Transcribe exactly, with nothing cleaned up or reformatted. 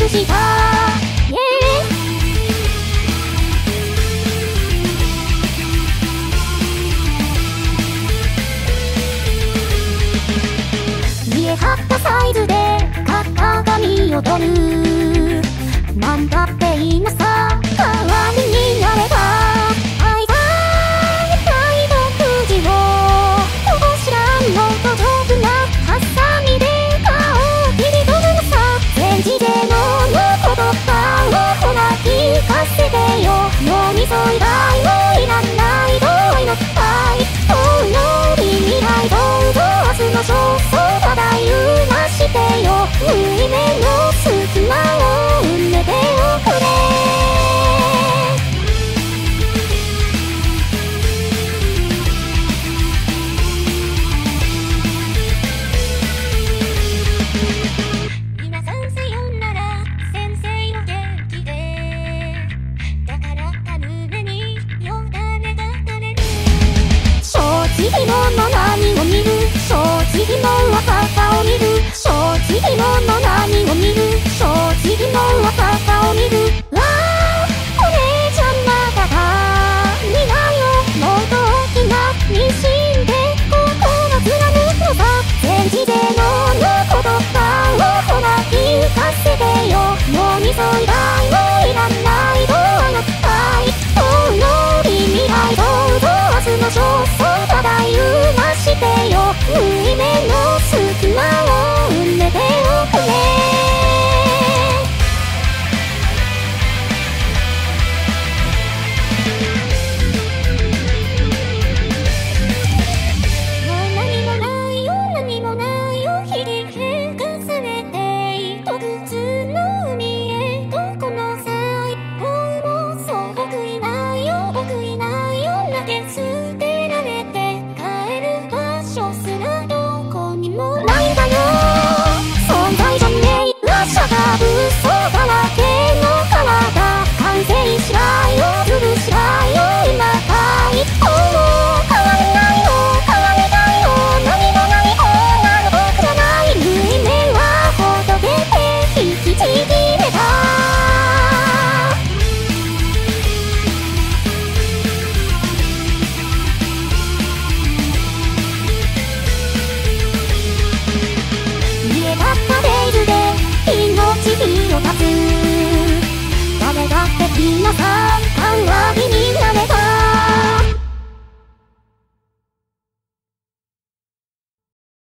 くした、イエーイ。見え張ったサイズで型紙を取る、なんだって今さ代わりになれば、愛が愛のくじをこぼしらんのと丈夫なハサミで顔を切り取るのさ。全時でのの言葉をほら聞かせてよ。脳みそ以外もいらない同意の愛、遠の未来どうぞ明日の焦燥ただ揺らしてよ。縫い目の隙間を埋めておくれ。皆さんさよなら、先生の元気で、だからか胸によだれが垂れる。正直者何を見る、正直の若さを見る、正直者何を見る、正直の若さを見る。わあこれじゃまだだ未来をもっと大きなミシンで心貫くのさ。全時でのの言葉をほら聞かせてよ。脳みそ以外もいらない同愛の愛、遠の未来どうぞ明日の焦燥ただ揺らしてよ。縫い目の隙間を埋めておくれ。もう何もないよ何もないよ、日々重ねて糸靴の海へとこの際もうそう僕いないよ僕いないよ、投げ捨てられて帰る場所すらどこにもないんだよ。存在じゃねえらしゃが嘘だらけの体、完成しないよずるしないよ今かい。もう変われないよ変われないよ、何もないこうなる僕じゃない。縫い目はほどけて引きちぎれた。見え張ったレールで命火を断つ、誰だって皆さん